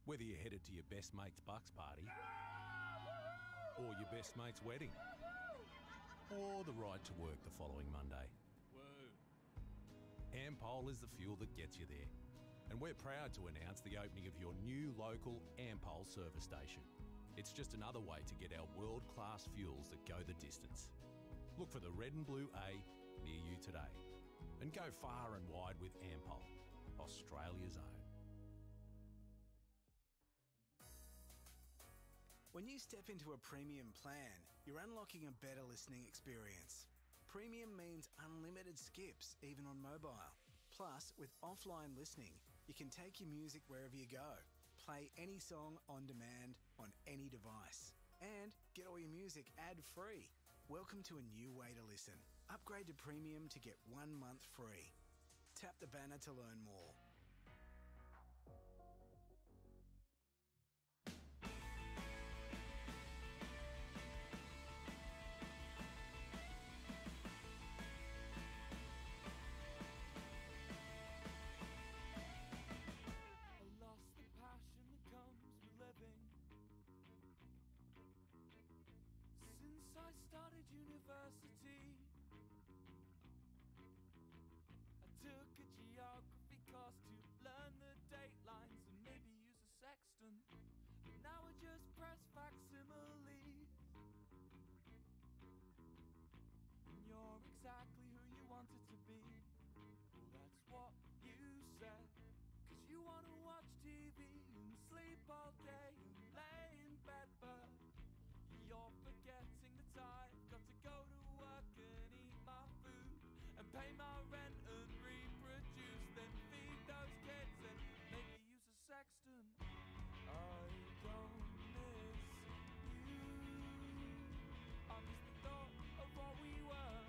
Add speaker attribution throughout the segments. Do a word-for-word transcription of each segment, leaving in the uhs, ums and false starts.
Speaker 1: Whether you're headed to your best mate's bucks party, or your best mate's wedding, or the ride to work the following Monday.
Speaker 2: Whoa.
Speaker 1: Ampol is the fuel that gets you there. And we're proud to announce the opening of your new local Ampol service station. It's just another way to get our world-class fuels that go the distance. Look for the red and blue A near you today. And go far and wide with Ampol, Australia's own.
Speaker 3: When you step into a premium plan, you're unlocking a better listening experience. Premium means unlimited skips, even on mobile. Plus, with offline listening, you can take your music wherever you go. Play any song on demand on any device. And get all your music ad-free. Welcome to a new way to listen. Upgrade to Premium to get one month free. Tap the banner to learn more.
Speaker 2: Since I started university, I took a geography course to learn the date lines and maybe use a sextant. But now I just press facsimiles, and you're exactly who you wanted to be. Well, that's what you said. Cause you wanna watch T V and sleep all day and lay in bed, but you're forgetting that I've got to go to work and eat my food and pay my rent and reproduce, then feed those kids and maybe use a sextant. I don't miss you. I miss the thought of what we were.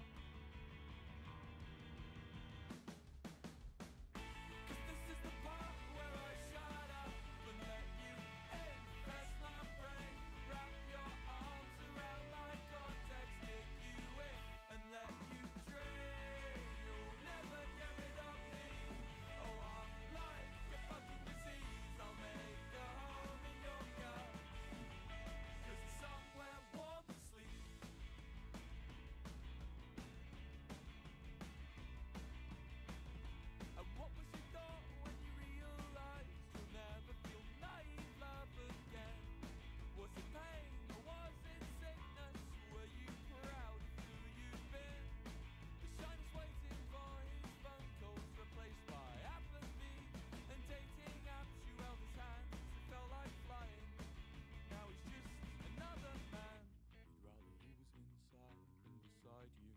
Speaker 2: Was it pain or was it sickness? Were you proud of who you've been? The shiner's waiting for his phone calls replaced by apathy and dating apps you held his hand. It felt like flying. Now he's just another man. He'd rather he was inside than beside you.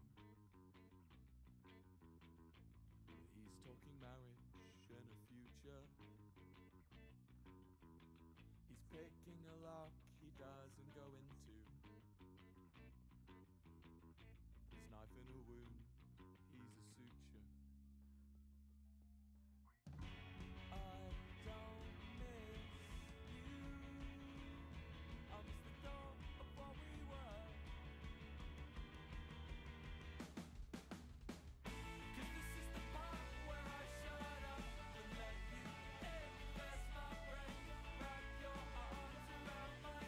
Speaker 2: He's talking marriage and a future. He's picking a lock he doesn't go into. This knife in a wound, he's a suture. I don't miss you. I miss the thought of what we were. Cause this is the part where I shut up and let you invest my brain. Wrap your arms around my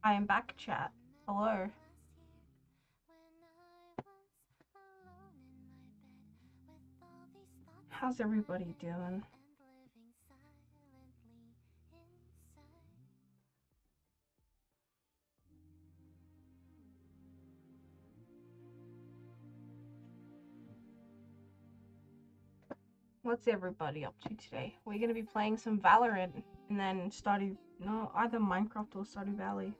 Speaker 4: I am back, chat. Hello. How's everybody doing? What's everybody up to today? We're gonna be playing some Valorant and then Stardew, no, either Minecraft or Stardew Valley.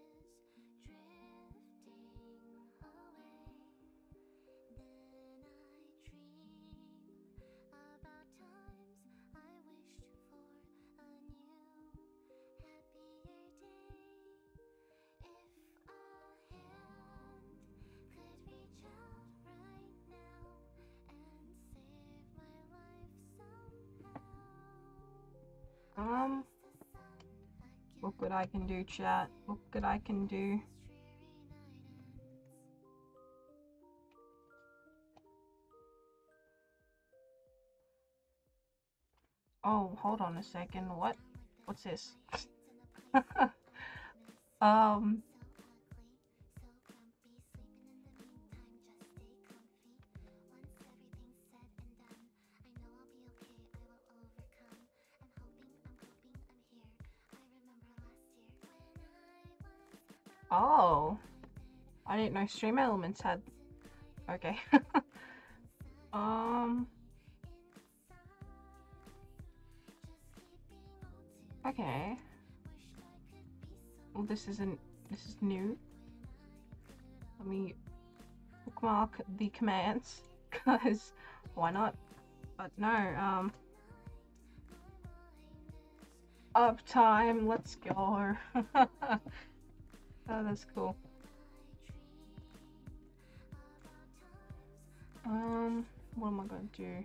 Speaker 4: Um, what good I can do, chat? What good I can do? Oh, hold on a second. What? What's this? um. Oh, I didn't know Stream Elements had. Okay. um. Okay. Well, this isn't. This is new. Let me bookmark the commands, cause why not? But no. Um. Uptime. Let's go. Oh, that's cool. Um, what am I gonna do?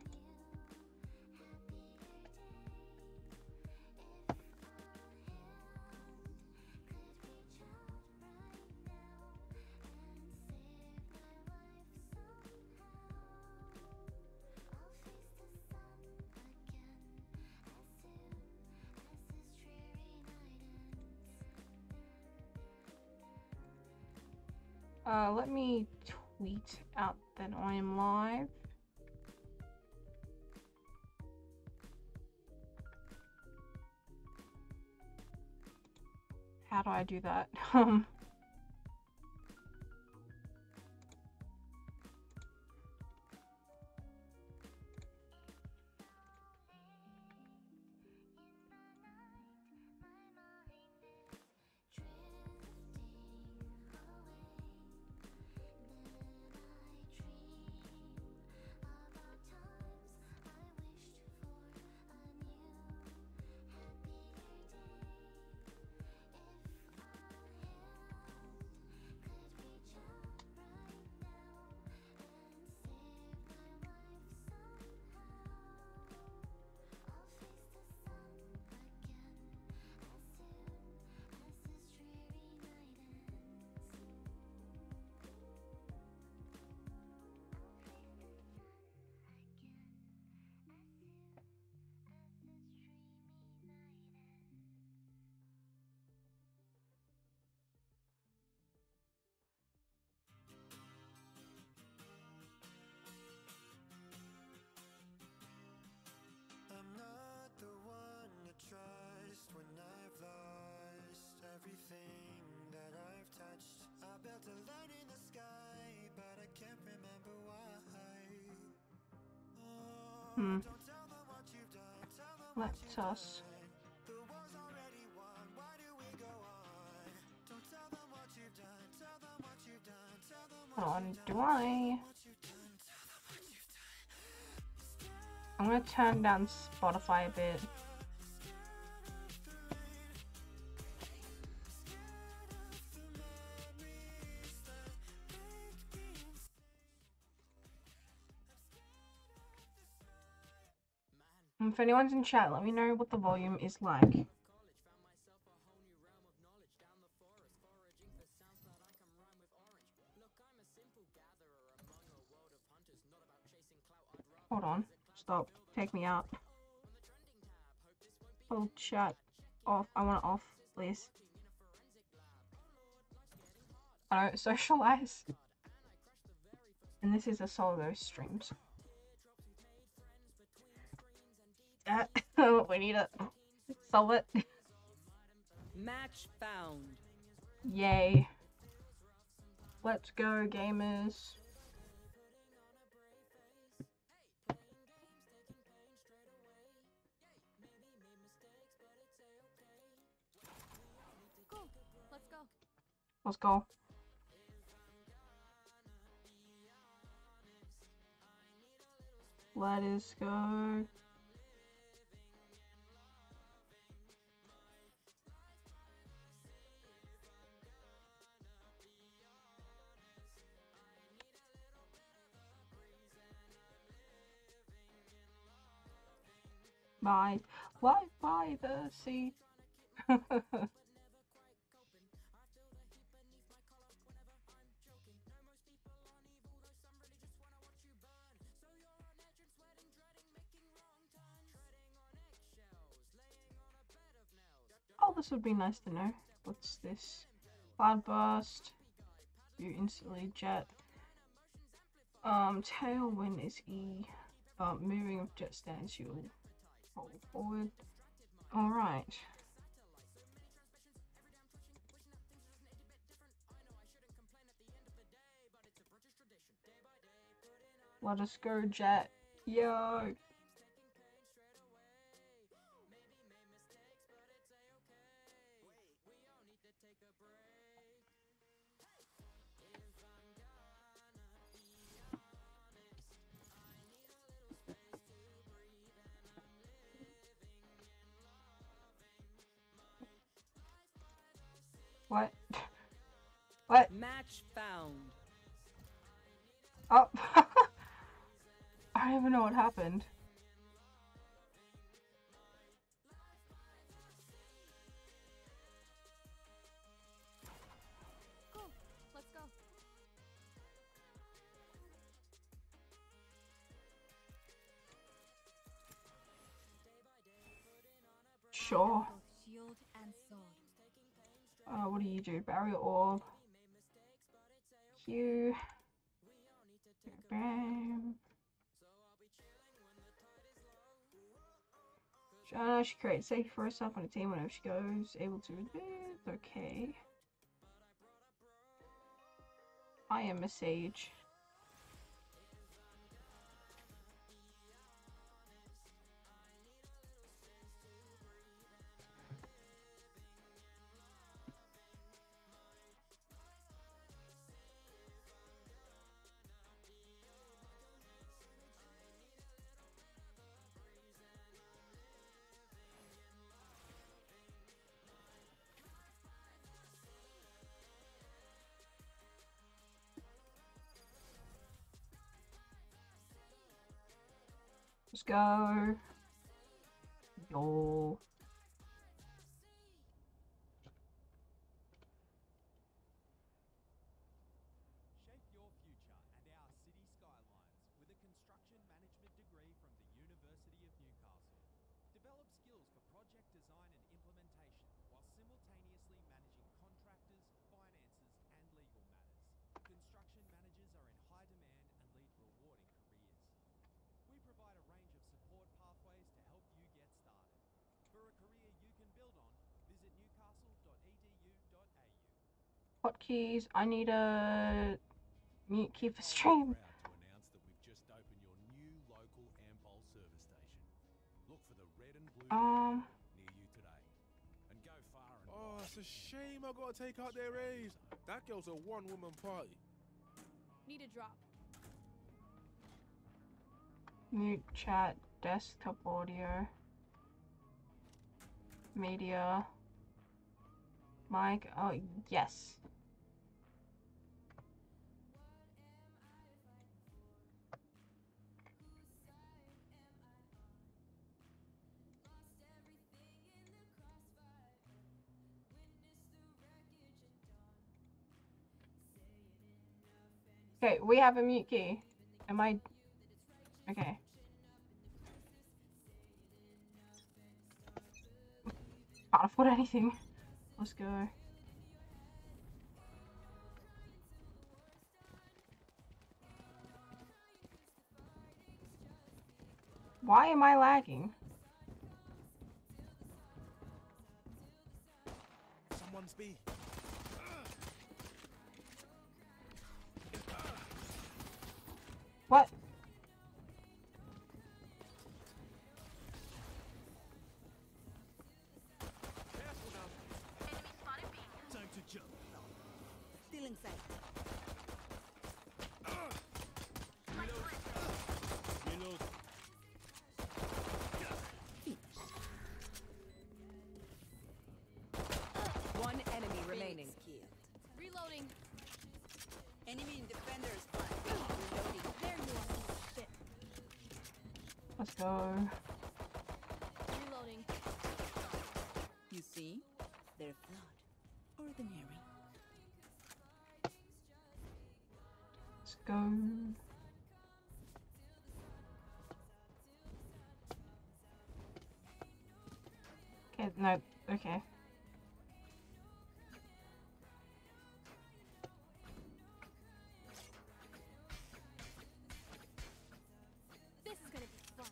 Speaker 4: Uh, let me tweet out that I am live. How do I do that? Um. Hmm. Let us. Hold on, do I? I'm gonna turn down Spotify a bit. If anyone's in chat, let me know what the volume is like. Hold on. Stop. Take me out. Oh, chat off. I want it off, please. I don't socialize. And this is a solo stream. So. Uh, we need to solve it.
Speaker 5: Match found.
Speaker 4: Yay. Let's go, gamers.
Speaker 6: Go. Let's go.
Speaker 4: Let's go. Let us go. Bye. Live by the sea. Oh, this would be nice to know. What's this? Cloudburst. You instantly jet. Um, Tailwind is E. Um, moving of jet stance, you'll roll forward. Alright. Let us go, jet. Yo! What? What?
Speaker 5: Match found.
Speaker 4: Oh. I don't even know what happened.
Speaker 6: Go. Let's go.
Speaker 4: Sure.
Speaker 6: Shield and sword.
Speaker 4: Uh, what do you do? Barrier orb. Q. Bam. Uh, she creates safety for herself on a team whenever she goes. Able to advance. Okay. I am a sage. Let's go. Yo.
Speaker 2: Shape your future and our city skylines with a construction management degree from the University of Newcastle. Develop skills for project design and implementation while simultaneously managing contractors, finances, and legal matters. Construction managers are in high demand and lead rewarding careers. We provide a range of support pathways to help you get started. For a career you can build on, visit newcastle dot e d u dot a u.
Speaker 4: Hotkeys. I need a mute key for stream.
Speaker 1: Proud to announce that we've just opened your new local Ampol service station. Look for the red and blue
Speaker 4: Um.
Speaker 1: near you today. And go far and
Speaker 7: Oh,
Speaker 1: wide.
Speaker 7: it's a shame I gotta take out their raves. That girl's a one-woman party.
Speaker 6: Need a drop.
Speaker 4: Mute chat. Desktop audio. Media. Mic. Oh, yes. Okay, we have a mute key. Am I... Okay. Can't afford anything. Let's go. Why am I lagging?
Speaker 7: Someone's B.
Speaker 4: What?
Speaker 7: Careful now. Time to jump.
Speaker 5: Still inside.
Speaker 7: Reload.
Speaker 5: One enemy remaining.
Speaker 6: Reloading.
Speaker 5: Enemy in defender spot. Reloading.
Speaker 6: There you are. Shit.
Speaker 4: Let's go.
Speaker 6: Reloading.
Speaker 5: You see? They're flawed. Ordinary.
Speaker 4: Let's go. Okay, no, okay.
Speaker 6: This is gonna be fun.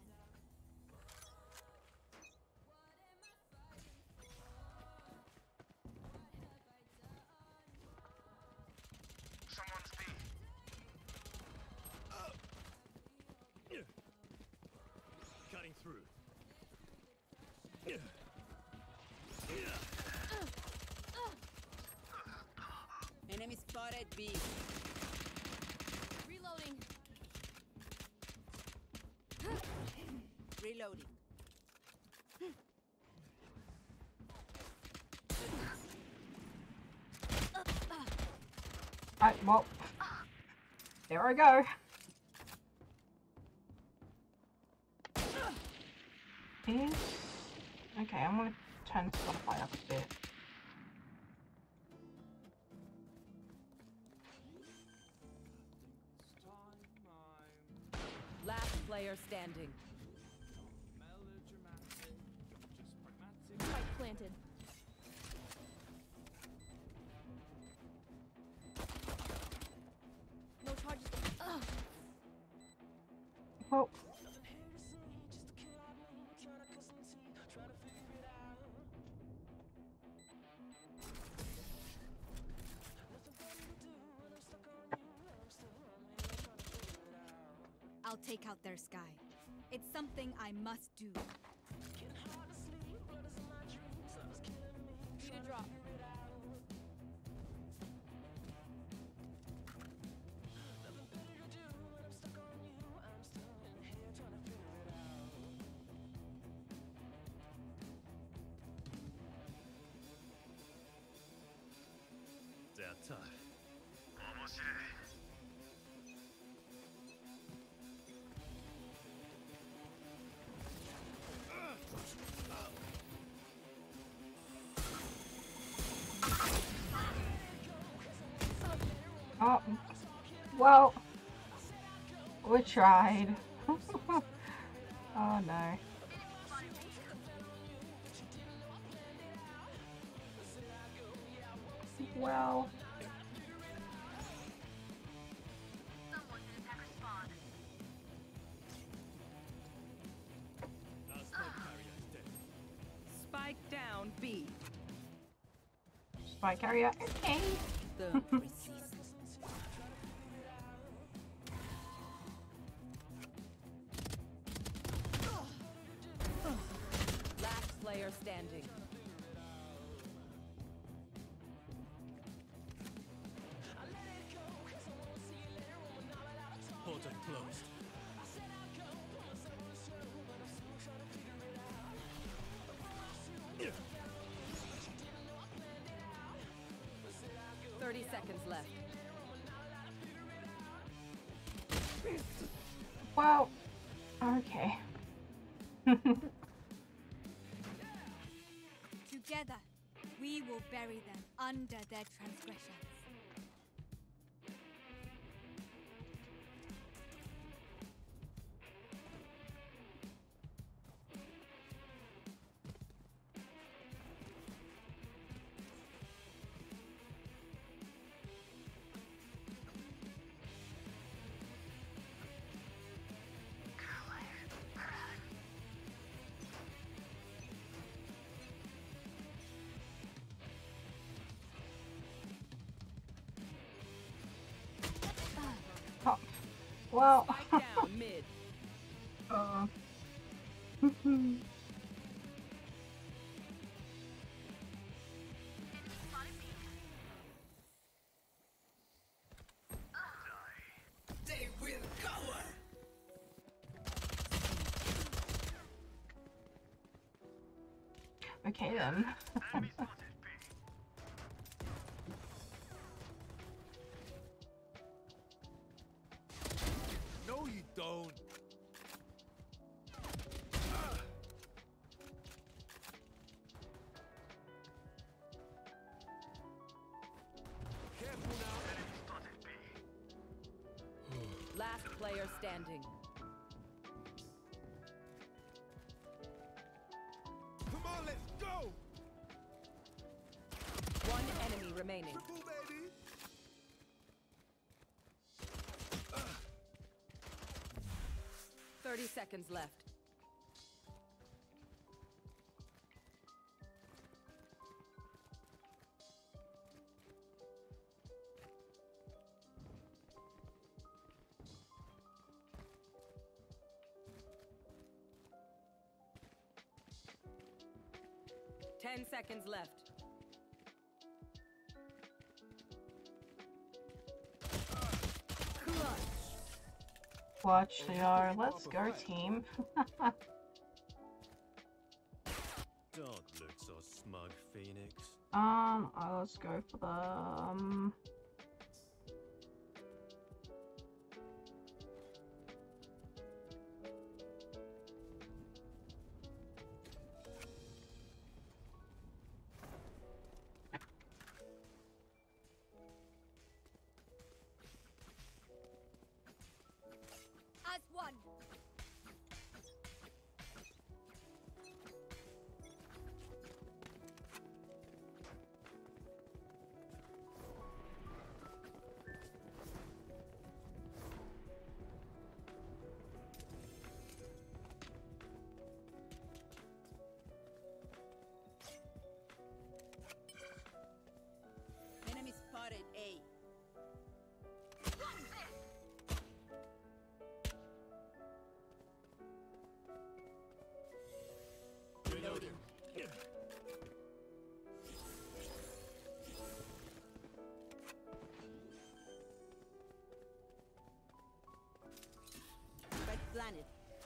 Speaker 7: Cutting through.
Speaker 5: Enemy spotted B.
Speaker 6: Reloading.
Speaker 5: Reloading.
Speaker 4: Right, well, there I go. Is okay. I'm gonna turn Spotify up a bit.
Speaker 5: Last player standing.
Speaker 6: Spike planted. No charges. Ugh.
Speaker 4: Well,
Speaker 6: I'll take out their sky. It's something I must do. Need a drop.
Speaker 7: They're tough.
Speaker 4: oh, well, we tried. Oh no. Well.
Speaker 5: Spike down B.
Speaker 4: Spike carrier. Okay.
Speaker 5: The resist. Last player standing.
Speaker 7: Portal closed.
Speaker 5: Thirty seconds left.
Speaker 4: Well. Okay.
Speaker 6: Together, we will bury them under their transgressions.
Speaker 4: Well.
Speaker 5: Spike down mid.
Speaker 4: uh.
Speaker 3: They will cover.
Speaker 4: Okay then.
Speaker 7: No, you don't. Careful now.
Speaker 5: Last player standing.
Speaker 7: Come on, let's go.
Speaker 5: One enemy remaining.
Speaker 7: Triple, baby.
Speaker 5: Thirty seconds left. Ten seconds left.
Speaker 4: Watch they are. Let's go, team.
Speaker 8: Don't look so smug, Phoenix.
Speaker 4: um, uh, let's go for the um.
Speaker 6: As one. Enemy spotted A.
Speaker 8: Reloading.
Speaker 6: Red planet.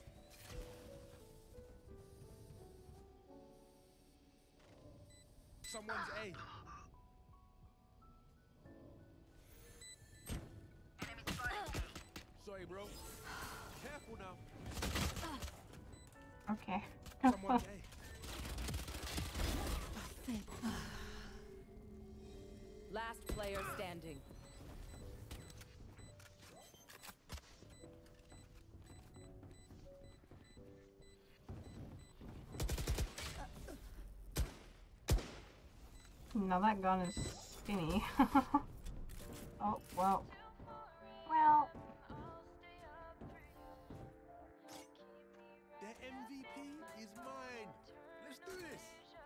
Speaker 7: Someone's A. Sorry, bro. Careful now.
Speaker 4: Okay.
Speaker 7: Someone's A.
Speaker 5: Last player standing.
Speaker 4: Now that gun is spinny. Oh well. Well.
Speaker 7: The M V P is mine. Let's do this.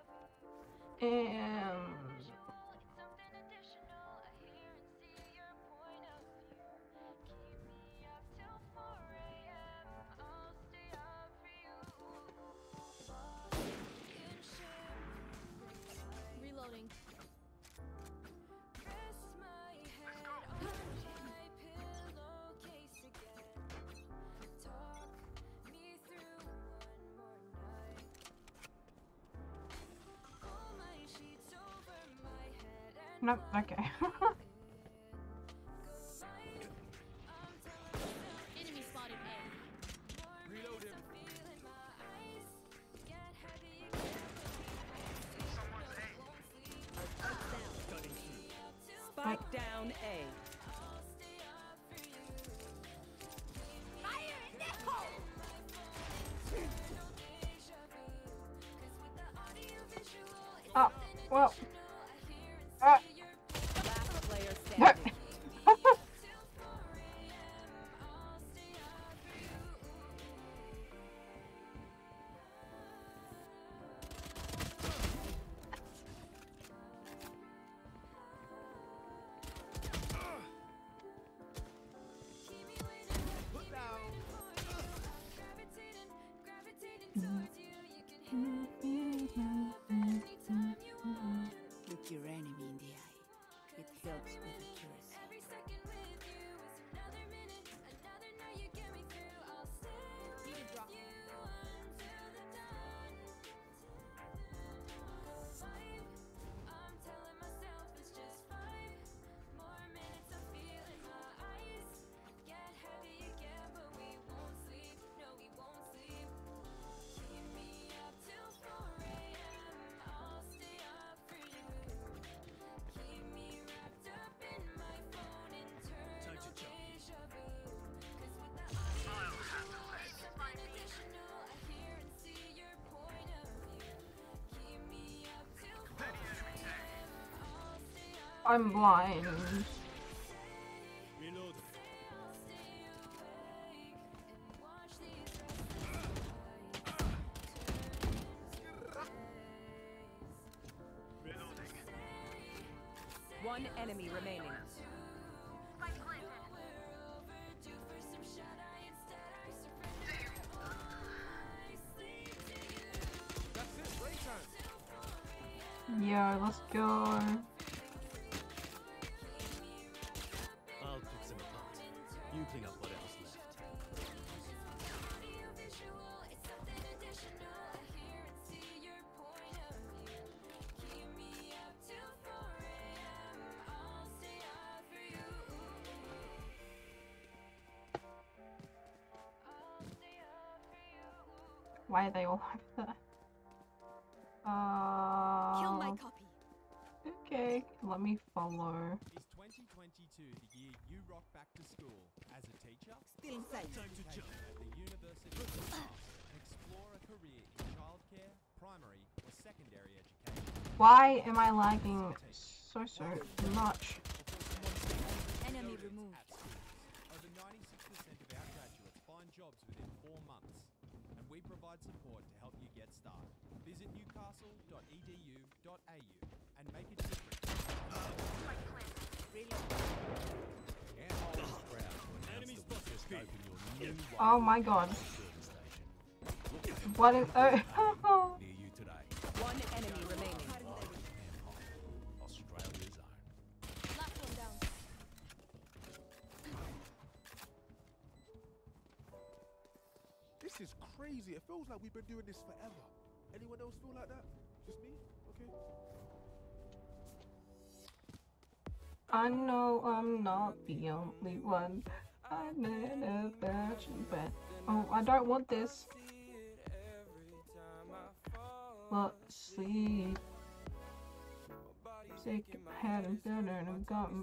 Speaker 4: And
Speaker 6: Reloading.
Speaker 4: nope. Okay.
Speaker 6: Enemy spotted A.
Speaker 7: Reload him.
Speaker 5: Spike down A.
Speaker 6: Fire in the hole!
Speaker 4: Oh well. Ah.
Speaker 5: Last player
Speaker 4: What?
Speaker 5: standing.
Speaker 4: I'm blind.
Speaker 8: Reloading. Reloading.
Speaker 5: One enemy remaining.
Speaker 7: That's it, break time.
Speaker 4: Yeah, let's go.
Speaker 8: I'll pick some apart. You clean up what else left.
Speaker 4: Why are they all like that? Uh,
Speaker 6: Kill my copy.
Speaker 4: Okay, let me follow.
Speaker 9: Is twenty twenty-two the year you rock back to school as a teacher?
Speaker 6: Still inside.
Speaker 8: Time to jump.
Speaker 9: At the University of Belfast and explore a career in childcare, primary, or secondary education.
Speaker 4: Why am I lagging so so much?
Speaker 6: Enemy removed.
Speaker 9: At schools, over ninety-six percent of our graduates find jobs within four months, and we provide support to help you get started. Visit newcastle dot e d u dot a u and make a difference.
Speaker 1: Ampol is proud to announce that we've just opened your new
Speaker 4: Oh my god.
Speaker 1: service station. Look for
Speaker 4: What is oh
Speaker 1: near you today.
Speaker 5: One enemy remaining.
Speaker 1: Ampol, Australia's own.
Speaker 6: Last one down.
Speaker 7: This is crazy. It feels like we've been doing this forever. Anyone else feel like that? Just me? Okay.
Speaker 4: I know I'm not the only one. I know about you, but oh, I don't want this. But sleep. Sick of having dinner and I'm going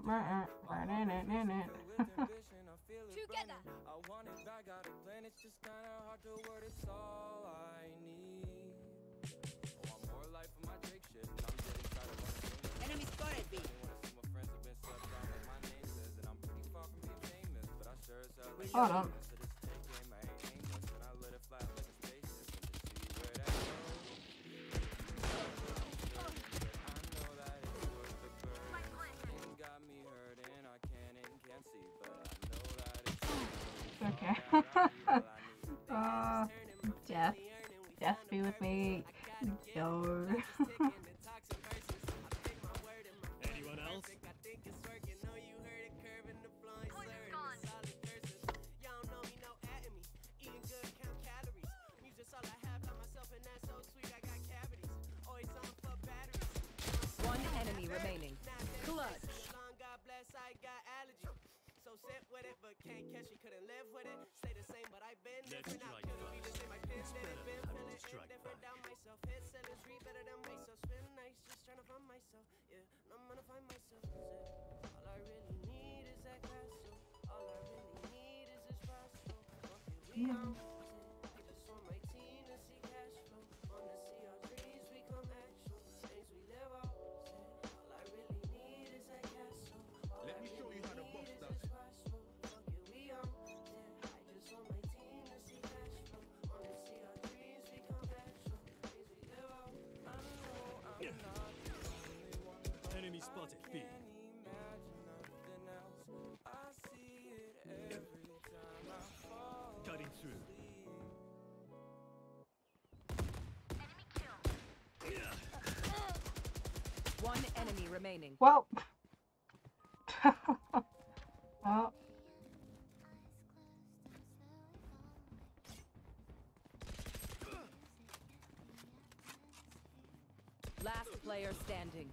Speaker 6: Together.
Speaker 2: I want it back, got a plan, it's just kinda hard to word, it's all I need. Oh, I'm more life for my Drake shit, and I'm getting tired of running.
Speaker 6: Enemy spotted B.
Speaker 2: Wanna see my friends have been slept on, like my name says, and I'm pretty far from being famous, but I sure as hell like
Speaker 4: Hold on.
Speaker 2: famous. So this fake game, I ain't aimless, and I let it fly like a spaceship, and just see where that goes. I know that it's worth the burn. Things got me hurting, I can't and can't see, but I know that it's
Speaker 4: Okay. uh, death. Death be with me. Yo.
Speaker 8: Anyone else?
Speaker 5: One enemy remaining. Clutch.
Speaker 2: So sit with it, but can't catch it, couldn't live with it. Stay the same, but I've been
Speaker 8: Let's
Speaker 2: different. I
Speaker 8: strike
Speaker 2: couldn't be the
Speaker 8: first.
Speaker 2: same. I been
Speaker 8: It's
Speaker 2: there,
Speaker 8: better
Speaker 2: been
Speaker 8: having
Speaker 2: feeling
Speaker 8: to strike
Speaker 2: different
Speaker 8: back.
Speaker 2: down myself. Hit selling street better than myself. Spend nights just trying to find myself. Yeah, and I'm gonna find myself. All I really need is that castle. All I really need is this pastel. Fuck it, we out. I just want my team to see cash flow. Wanna see our dreams become actual. Things we live out. All I really need is that castle. All
Speaker 7: Let
Speaker 2: I
Speaker 7: me show you how the
Speaker 2: really
Speaker 7: boss
Speaker 2: need
Speaker 7: does
Speaker 2: is
Speaker 7: it.
Speaker 2: this pastel. Fuck it, we out. I just want my team to see cash flow. Wanna see our dreams become actual. Things we live out. I know I'm not the only one.
Speaker 8: Enemy spotted B.
Speaker 2: Can't imagine nothing else. I see it every time I fall.
Speaker 8: Cutting through.
Speaker 5: One enemy remaining.
Speaker 4: Well. Well.
Speaker 5: Last player standing.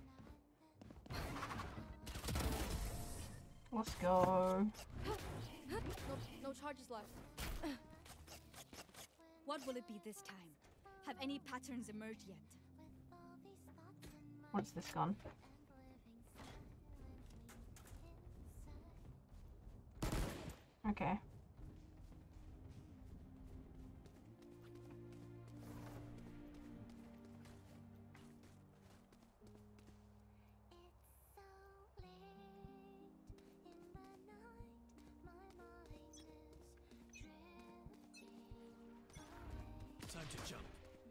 Speaker 4: Let's go.
Speaker 6: No, no charges left. What will it be this time? Have any patterns emerged yet?
Speaker 4: What's this gun? Okay.
Speaker 8: to jump.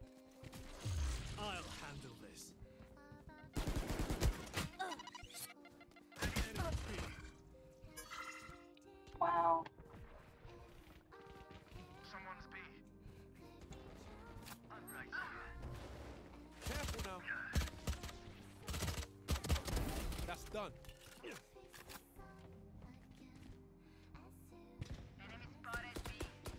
Speaker 8: I'll handle this.
Speaker 4: Wow.
Speaker 2: Someone's B. I'm right
Speaker 7: Careful now. That's done.
Speaker 2: Enemy spotted B.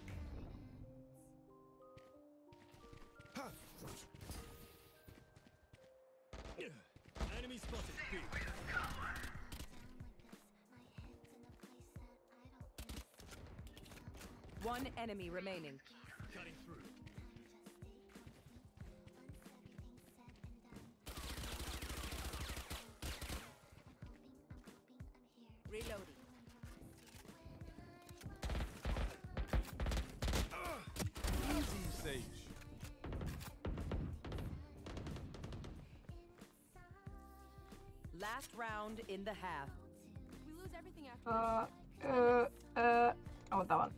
Speaker 8: Enemy spotted B.
Speaker 5: One enemy remaining.
Speaker 8: Cutting through.
Speaker 5: Reloading.
Speaker 7: Easy, Sage.
Speaker 5: Last round in the half.
Speaker 6: We lose everything after.
Speaker 4: Uh, uh, uh. I want that one.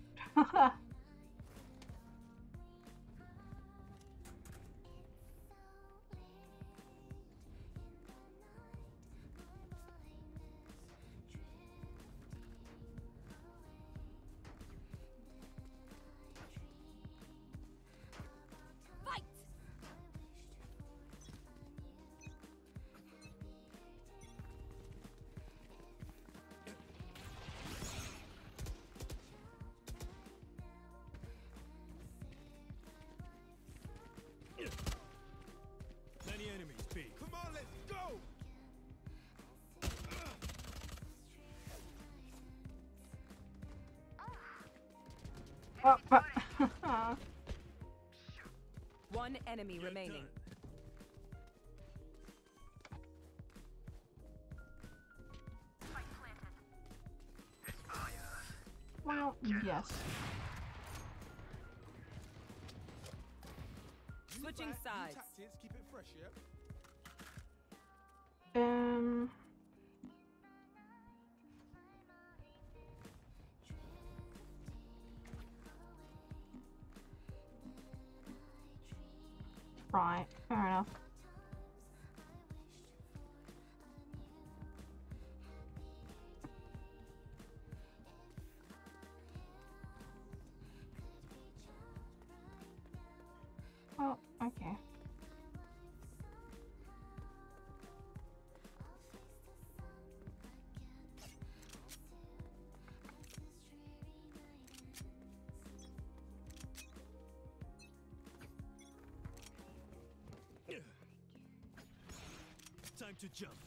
Speaker 6: Fight!
Speaker 8: Many enemies B.
Speaker 7: Come on, let's go.
Speaker 4: Oh, uh,
Speaker 5: One enemy
Speaker 8: You're
Speaker 5: remaining.
Speaker 8: done.
Speaker 4: well, yes.
Speaker 5: Switching
Speaker 7: Back, new
Speaker 5: sides.
Speaker 7: Tactics, keep it fresh, yeah?
Speaker 4: Um. Right, fair enough. Oh, okay.
Speaker 8: Time to jump.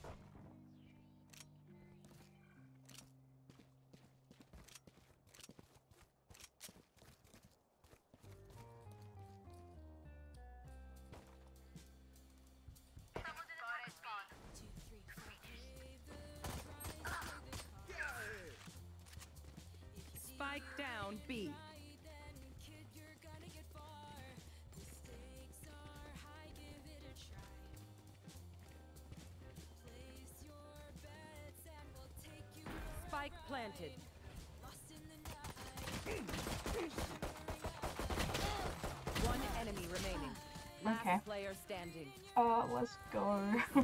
Speaker 5: Spike down B. Spike planted. One enemy remaining. Last
Speaker 4: Okay.
Speaker 5: player standing.
Speaker 4: Uh, let's go.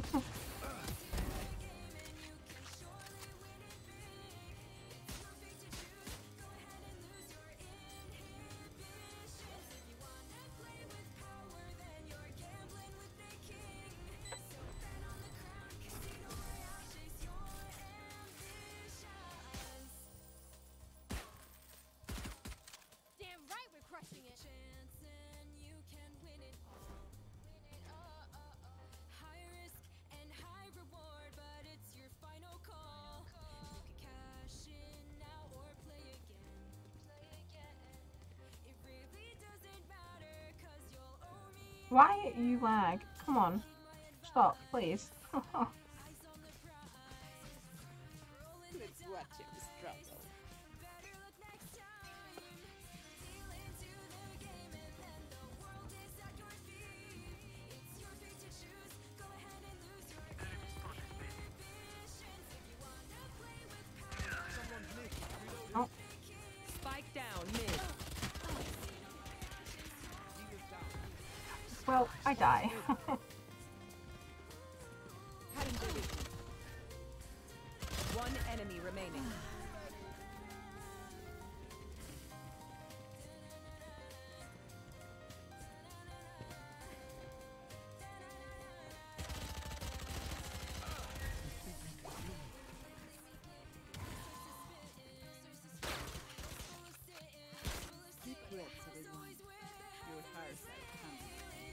Speaker 6: Damn right we're crushing it.
Speaker 4: Why you lag? Come on. Stop, please.
Speaker 10: Let's watch him struggle.
Speaker 4: Oh.
Speaker 5: Spike down mid.
Speaker 7: He is down.
Speaker 4: Well, I die.
Speaker 5: One enemy remaining.
Speaker 10: Secrets, everyone. Your hearts are coming.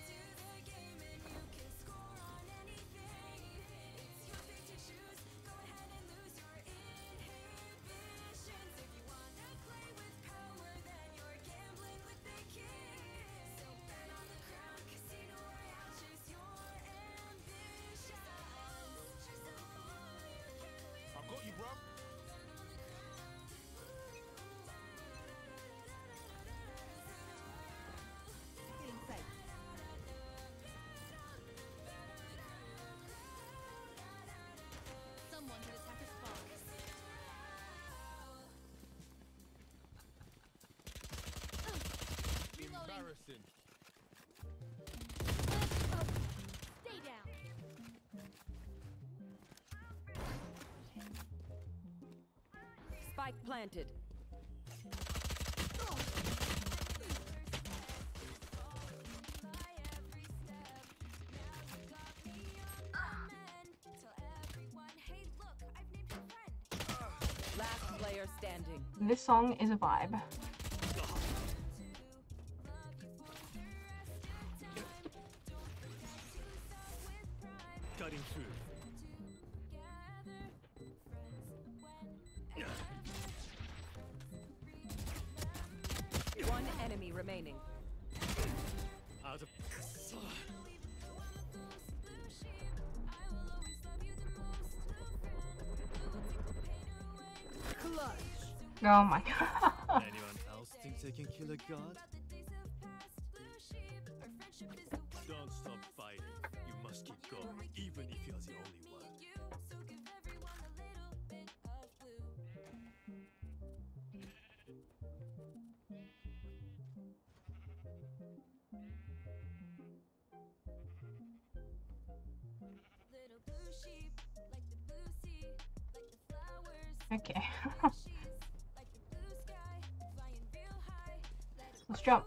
Speaker 7: I've got you, bro.
Speaker 10: Feeling safe.
Speaker 6: Someone hit attacker spawn.
Speaker 7: Embarrassing.
Speaker 6: Stay down.
Speaker 5: Spike planted. Last player standing.
Speaker 4: This song is a vibe.
Speaker 8: Cutting through.
Speaker 5: One enemy remaining.
Speaker 8: Out of.
Speaker 4: Oh my god.
Speaker 8: Anyone else think they can kill a god? Don't stop fighting. You must keep going, even if you're the only one.
Speaker 4: Okay. Let's jump.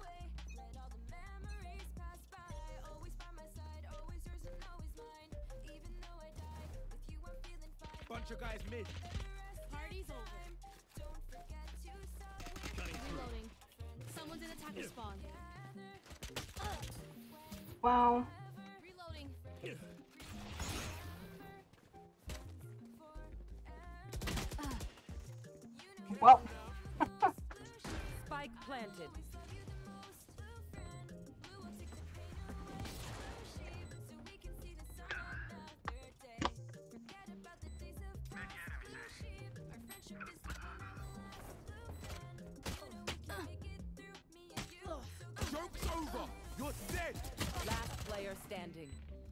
Speaker 7: Bunch of guys mid.
Speaker 6: Party's over. Reloading. Someone's in attacker spawn.
Speaker 4: Wow.
Speaker 6: Reloading.
Speaker 4: Well.
Speaker 5: Spike planted.
Speaker 7: Joke's over. You're dead.
Speaker 5: Last player standing.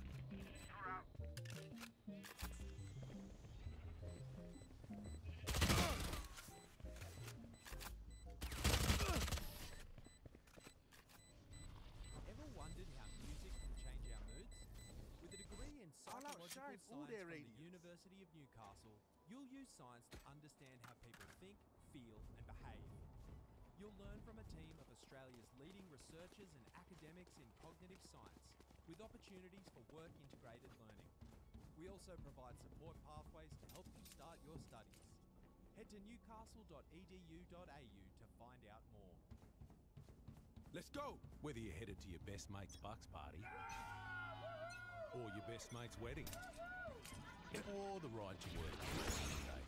Speaker 9: Ever wondered how music can change our moods? With a degree in
Speaker 7: I'll
Speaker 9: psychological
Speaker 7: outshine
Speaker 9: science
Speaker 7: all
Speaker 9: from
Speaker 7: their
Speaker 9: the
Speaker 7: radios.
Speaker 9: University of Newcastle, you'll use science to understand how people think, feel, and behave. You'll learn from a team of Australia's leading researchers and academics in cognitive science, with opportunities for work-integrated learning. We also provide support pathways to help you start your studies. Head to newcastle dot e d u dot a u to find out more.
Speaker 7: Let's go.
Speaker 1: Whether you're headed to your best mate's bucks party, or your best mate's wedding, or the ride to work every day,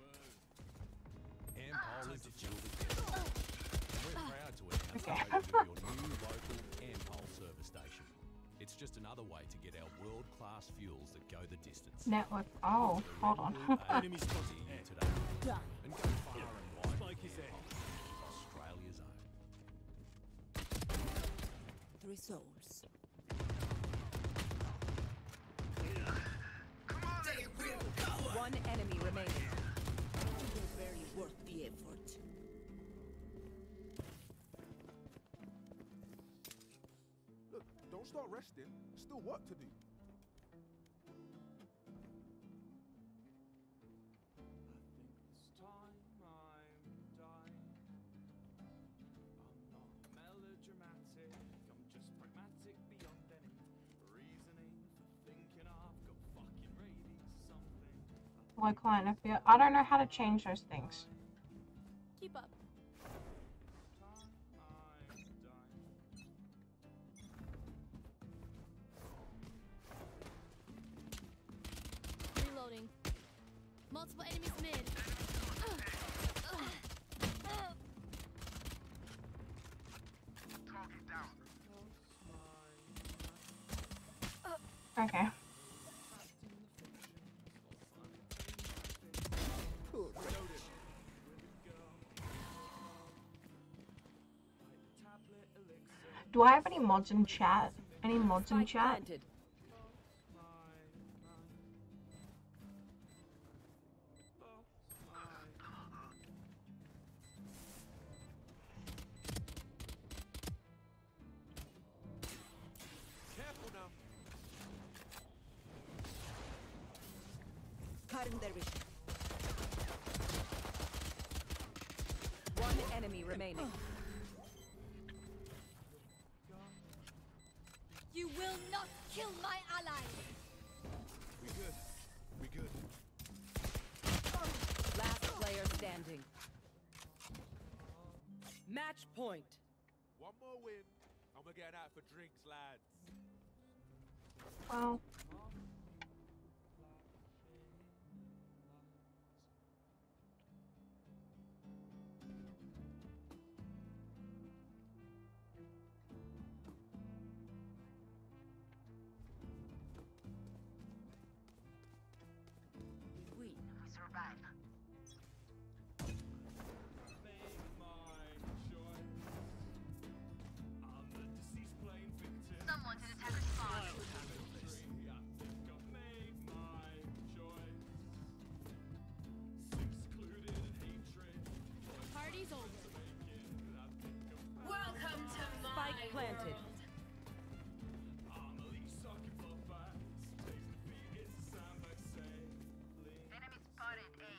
Speaker 1: Ampol is the fuel that gets you. We're proud to announce the opening of your new local Ampol service station. It's just another way to get our world-class fuels that go the distance.
Speaker 4: Network. Oh, hold on.
Speaker 1: Enemy spotted you today. And go far and wide.
Speaker 8: Spike is there.
Speaker 1: Australia's own.
Speaker 10: Three souls.
Speaker 5: One enemy remaining.
Speaker 10: They're barely worth the effort.
Speaker 7: Look, don't start resting. Still work to do.
Speaker 2: This time I'm dying. I'm not melodramatic. I'm just pragmatic beyond any reasoning for thinking I've got fucking rabies or something.
Speaker 4: Why can't I feel? I don't know how to change those things.
Speaker 6: Keep up. Reloading. Multiple enemies mid.
Speaker 4: Okay. Do I have any mods in chat? Any mods in chat?
Speaker 5: Planted.
Speaker 7: Careful now.
Speaker 10: Cutting their vision.
Speaker 5: One enemy remaining.
Speaker 6: You will not kill my ally.
Speaker 7: We good. We good.
Speaker 5: Last player standing. Match point.
Speaker 7: One more win, and we're getting out for drinks, lads.
Speaker 4: Well,
Speaker 10: We survive.
Speaker 6: Someone's an attacker spawn. Party's over. Welcome to my
Speaker 5: Spike planted.
Speaker 6: Enemy spotted A.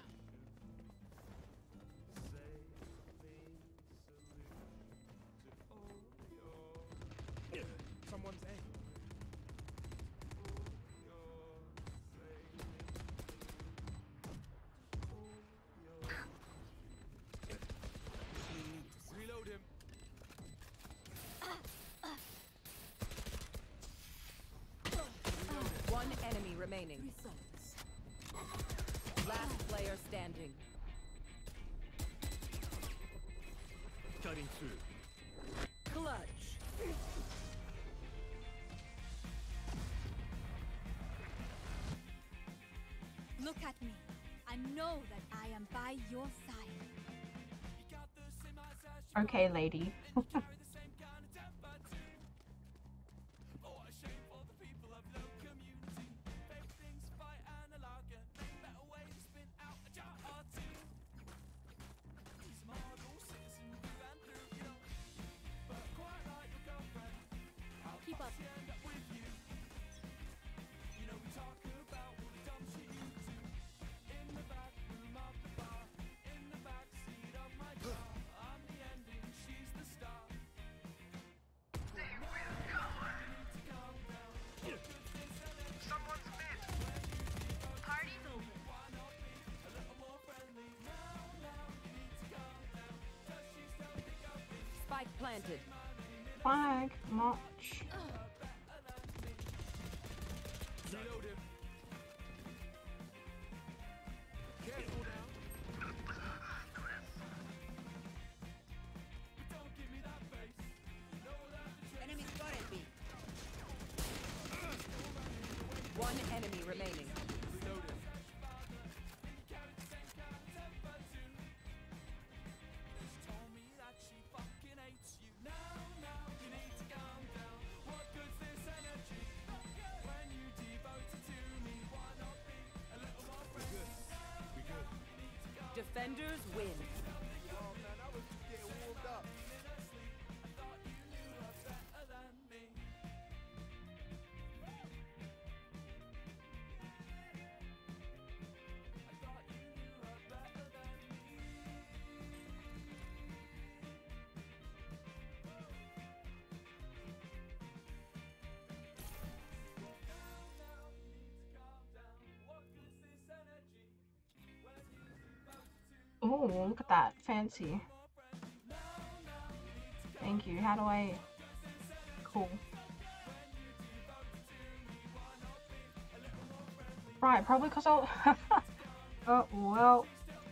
Speaker 7: Someone's A. Reload him.
Speaker 5: One enemy remaining.
Speaker 10: Results.
Speaker 5: Last player standing.
Speaker 8: Cutting through.
Speaker 5: Clutch.
Speaker 6: Look at me. I know that I am by your side.
Speaker 4: okay, lady.
Speaker 6: Keep up. Party's over.
Speaker 5: Spike planted.
Speaker 4: Flag much.
Speaker 7: Reload him. Careful now.
Speaker 10: Enemy spotted B.
Speaker 5: One enemy remaining.
Speaker 7: Reload him.
Speaker 5: Defenders win.
Speaker 7: Oh man, I was just getting warmed up.
Speaker 4: Oh, look at that. Fancy. Thank you. How do I... Cool. Right, probably because I'll... Oh, well...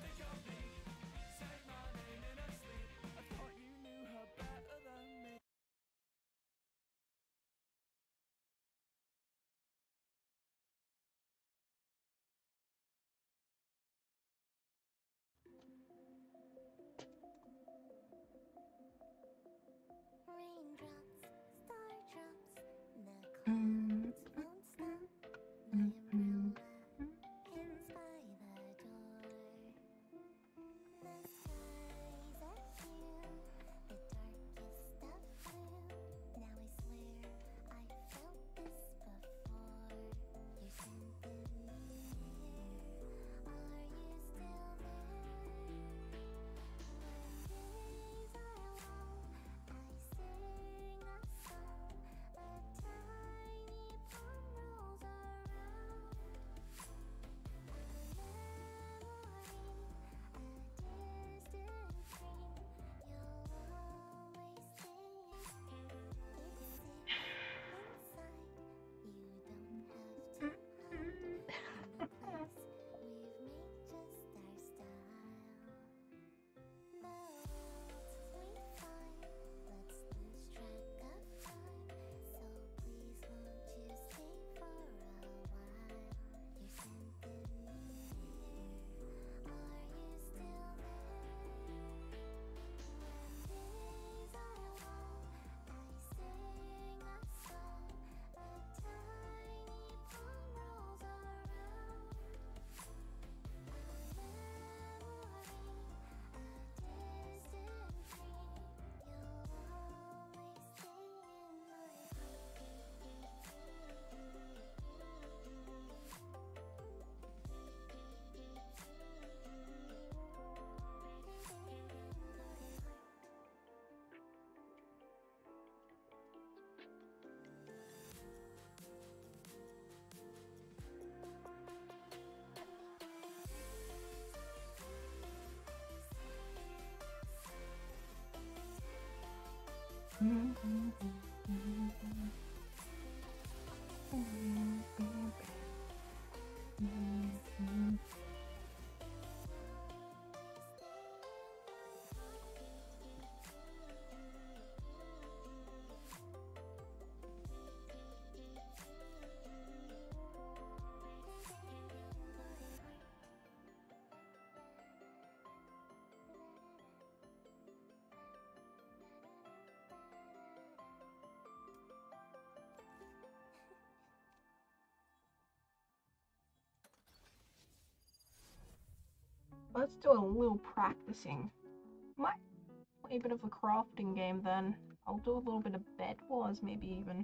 Speaker 4: Let's do a little practicing. Might play a bit of a crafting game then. I'll do a little bit of Bed Wars maybe even.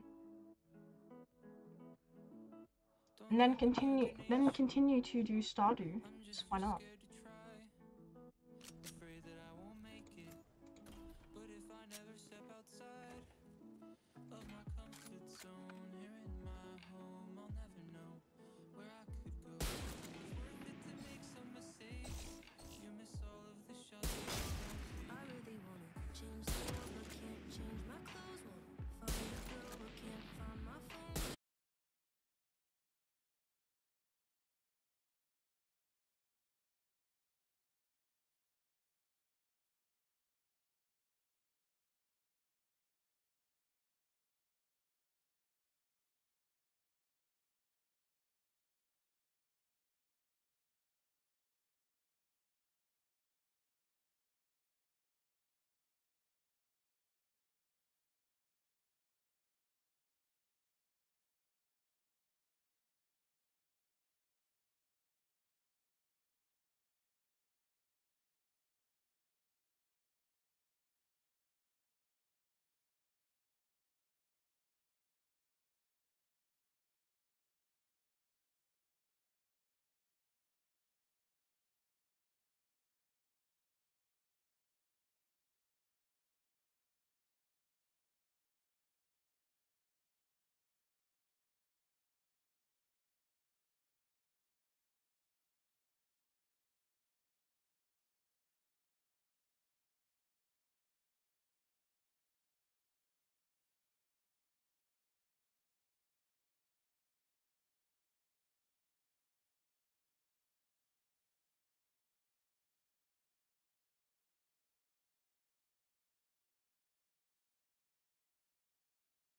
Speaker 4: And then continue then continue to do Stardew. Just why not?